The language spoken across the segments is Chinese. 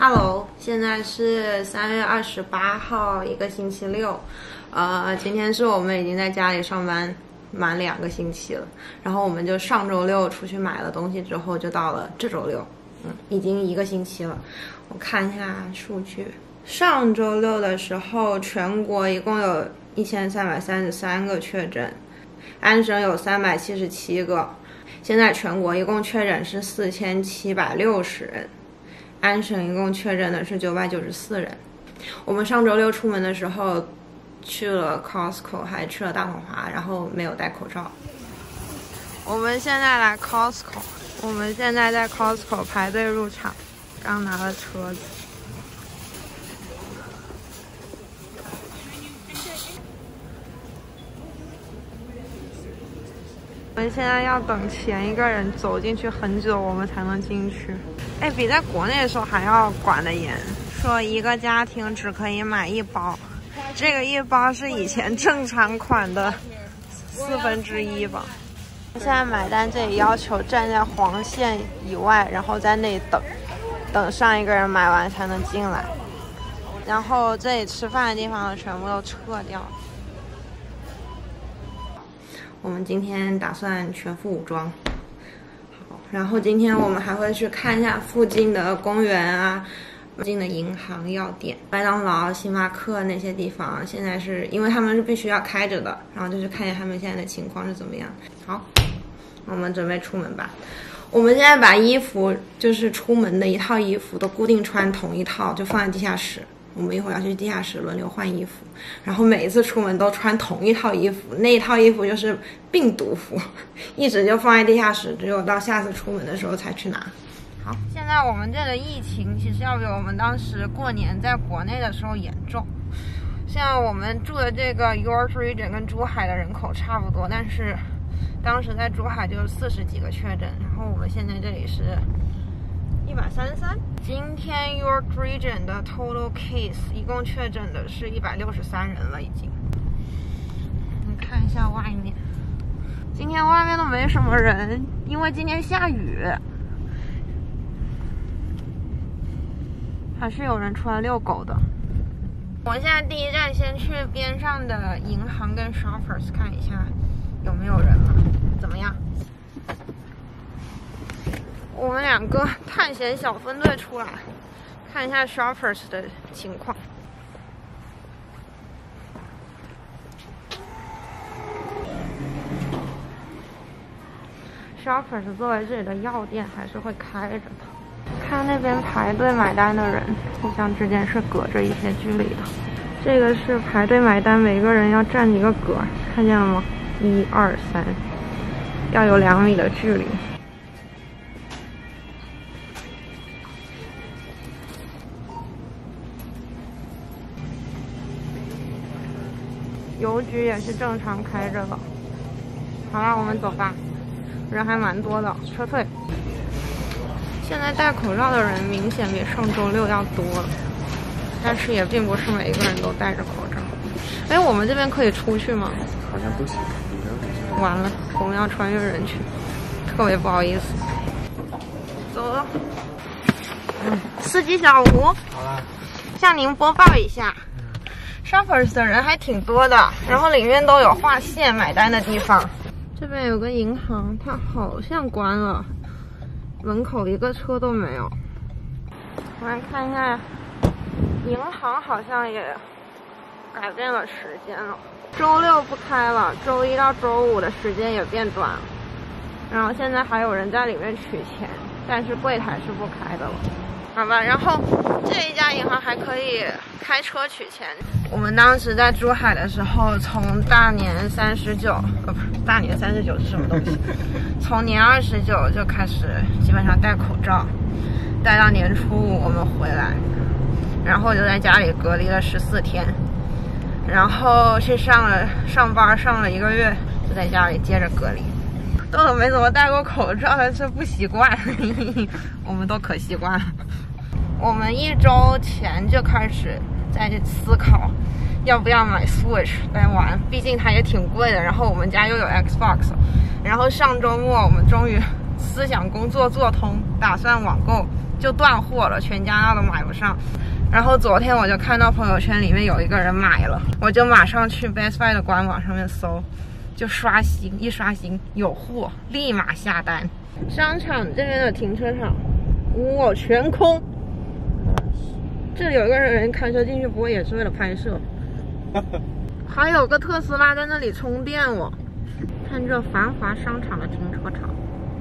Hello， 现在是3月28号，一个星期六。今天是我们已经在家里上班满2个星期了。然后我们就上周六出去买了东西之后，就到了这周六，已经1个星期了。我看一下数据，上周六的时候，全国一共有1333个确诊，安省有377个。现在全国一共确诊是4760人。安省一共确诊的是994人。我们上周六出门的时候去了 Costco， 还去了大统华，然后没有戴口罩。我们现在来 Costco， 我们现在在 Costco 排队入场，刚拿了车子。我们现在要等前一个人走进去很久，我们才能进去。比在国内的时候还要管得严，说一个家庭只可以买1包，这个1包是以前正常款的1/4吧。现在买单这里要求站在黄线以外，然后在那里等上一个人买完才能进来。然后这里吃饭的地方全部都撤掉。我们今天打算全副武装。好，然后今天我们还会去看一下附近的公园啊，附近的银行、药店、麦当劳、星巴克那些地方。现在是因为他们是必须要开着的，然后就去看一下他们现在的情况是怎么样。好，我们准备出门吧。我们现在把衣服，就是出门的一套衣服都固定穿同一套，就放在地下室。我们一会儿要去地下室轮流换衣服，然后每一次出门都穿同一套衣服，那一套衣服就是病毒服，一直就放在地下室，只有到下次出门的时候才去拿。好，现在我们这个疫情其实要比我们当时过年在国内的时候严重。现在我们住的这个 York Region 跟珠海的人口差不多，但是当时在珠海就40几个确诊，然后我们现在这里是133。今天 York Region 的 total case 一共确诊的是163人了，已经。你看一下外面，今天外面都没什么人，因为今天下雨。还是有人出来遛狗的。我现在第一站先去边上的银行跟 Shoppers 看一下有没有人了，怎么样？我们2个探险小分队出来看一下 Shoppers 的情况。Shoppers 作为这里的药店还是会开着的。看那边排队买单的人，互相之间是隔着一些距离的。这个是排队买单，每个人要站一个格，看见了吗？1、2、3，要有2米的距离。邮局也是正常开着的。好了，我们走吧，人还蛮多的，撤退。现在戴口罩的人明显比上周六要多了，但是也并不是每一个人都戴着口罩。我们这边可以出去吗？ 好像不行。 完了，我们要穿越人群，特别不好意思。走了。司机小吴， 好啦， 向您播报一下。Shoppers 的人还挺多的，然后里面都有划线买单的地方。这边有个银行，它好像关了，门口一个车都没有。我来看一下，银行好像也改变了时间了，周6不开了，周1到周5的时间也变短了。然后现在还有人在里面取钱，但是柜台是不开的了。好吧，然后这一家银行还可以开车取钱。我们当时在珠海的时候，从大年39，不是大年39是什么东西？从年29就开始基本上戴口罩，戴到年初5我们回来，然后就在家里隔离了14天，然后去上班上了1个月，就在家里接着隔离。豆豆没怎么戴过口罩，但是不习惯，我们都可习惯了。我们1周前就开始在思考要不要买 Switch 来玩，毕竟它也挺贵的。然后我们家又有 Xbox， 然后上周末我们终于思想工作做通，打算网购就断货了，全家都买不上。然后昨天我就看到朋友圈里面有一个人买了，我就马上去 Best Buy 的官网上面搜，就刷新，一刷新有货，立马下单。商场这边的停车场，哇，全空。这里有一个人开车进去，不会也是为了拍摄？还有个特斯拉在那里充电哦。看这繁华商场的停车场。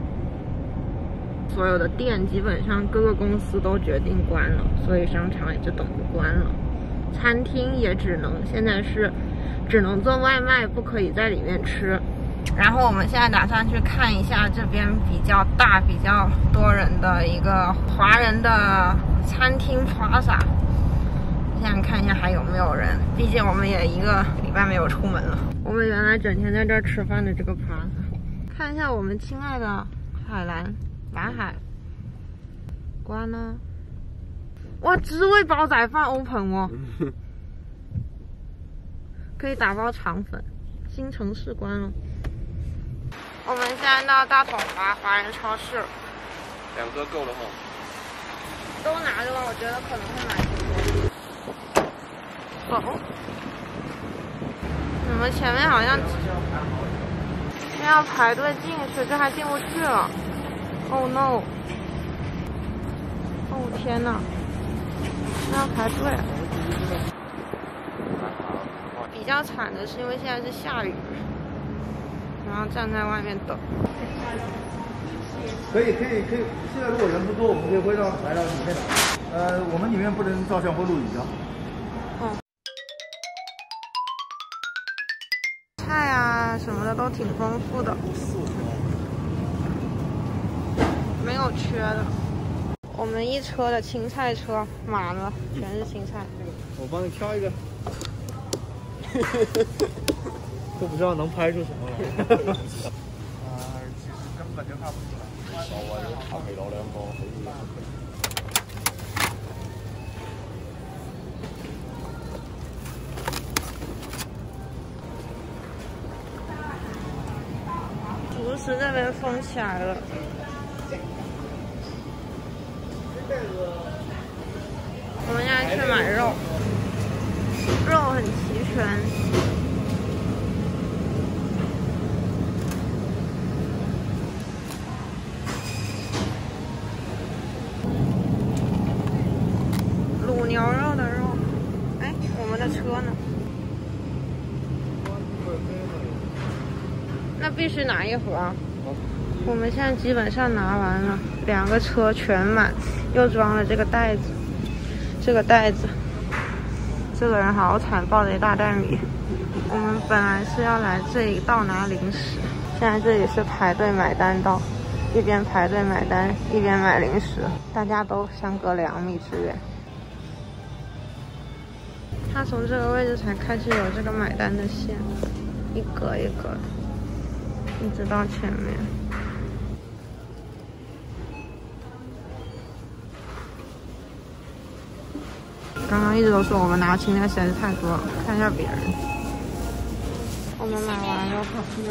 所有的店基本上各个公司都决定关了，所以商场也就等于关了。餐厅也现在是只能做外卖，不可以在里面吃。然后我们现在打算去看一下这边比较大、比较多人的一个华人的餐厅 Plaza。现在看一下还有没有人，毕竟我们也1个礼拜没有出门了。我们原来整天在这儿吃饭的这个 Plaza， 看一下我们亲爱的海蓝海关了。哇，知味煲仔饭 open 哦，可以打包肠粉。新城市关了。我们现在到大统华人超市。 2个够了哈。 都拿着吧，我觉得可能会买挺多。走。我们前面好像要排队进去，这还进不去了。Oh no！ 哦天哪，要排队。比较惨的是，因为现在是下雨，然后站在外面等。 可以。现在如果人不多，我们可以回到来到里面来。我们里面不能照相或录影啊。 菜啊什么的都挺丰富的，没有缺的。我们一车的青菜车满了，全是青菜。 我帮你挑一个。都不知道能拍出什么来。其实根本就看不出来。所謂求其攞2個好嘢。 主食这边封起来了。我们现在去买肉，肉很齐全。卤牛肉的肉，哎，我们的车呢？那必须拿1盒啊。我们现在基本上拿完了，2个车全满，又装了这个袋子，这个袋子。这个人好惨，抱着一大袋米。我们本来是要来这里倒拿零食，现在这里是排队买单道，一边排队买单一边买零食，大家都相隔2米之远。他从这个位置才开始有这个买单的线，一格一格的，一直到前面。刚刚一直都说我们拿青菜实在是太多了，看一下别人。我们买完了。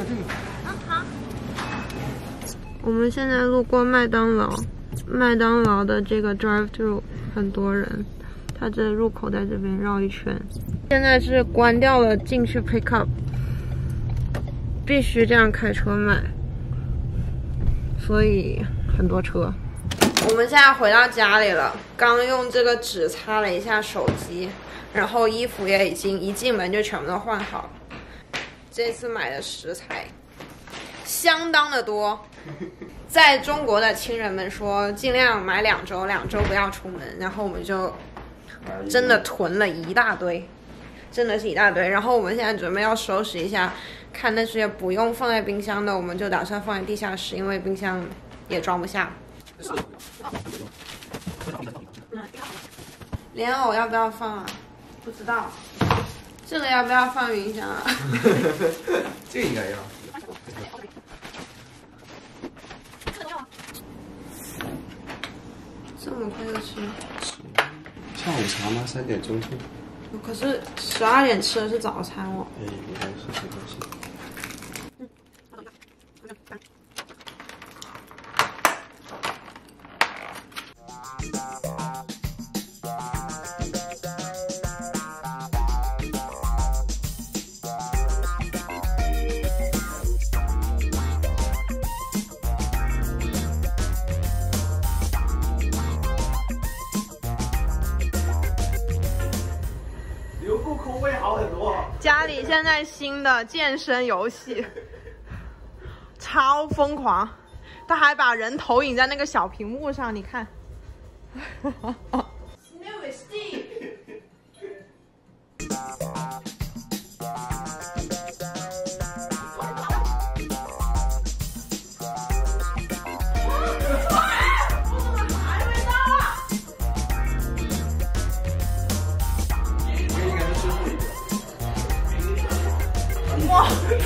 我们现在路过麦当劳，麦当劳的这个 drive-thru 很多人，它这入口在这边绕一圈。现在是关掉了进去 pick up， 必须这样开车买，所以很多车。我们现在回到家里了，刚用这个纸擦了一下手机，然后衣服也已经一进门就全部都换好了。这次买的食材相当的多，在中国的亲人们说尽量买2周，2周不要出门，然后我们就真的囤了一大堆，真的是一大堆。然后我们现在准备要收拾一下，看那些不用放在冰箱的，我们就打算放在地下室，因为冰箱也装不下。莲藕要不要放啊？不知道。这个要不要放冰箱啊？ 这个应该要。 这么快就吃？ 下午茶吗？3点钟吃。 可是12点吃的是早餐哦。 没关系，没关系。 现在新的健身游戏，超疯狂，他还把人投影在那个小屏幕上，你看。哇！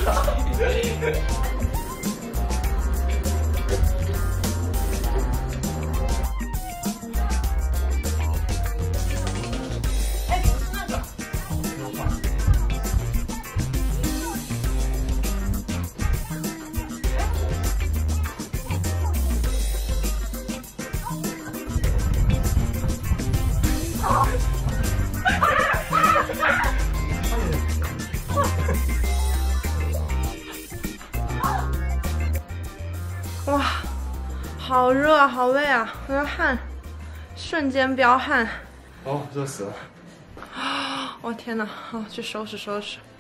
哇，好热，好累啊！我的汗，瞬间飙汗。 哦，热死了！ 啊！我天哪！好，去收拾收拾。